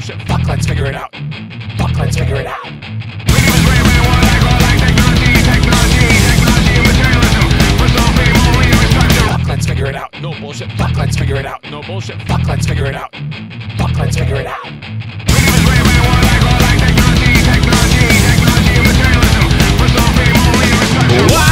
bullshit. Fuck, let's figure it out. Fuck, let's figure it out. Fuck, let's figure it out. No bullshit. Fuck, let's figure it out. No bullshit. Fuck, let's figure it out. Fuck, let's figure it out. Wow.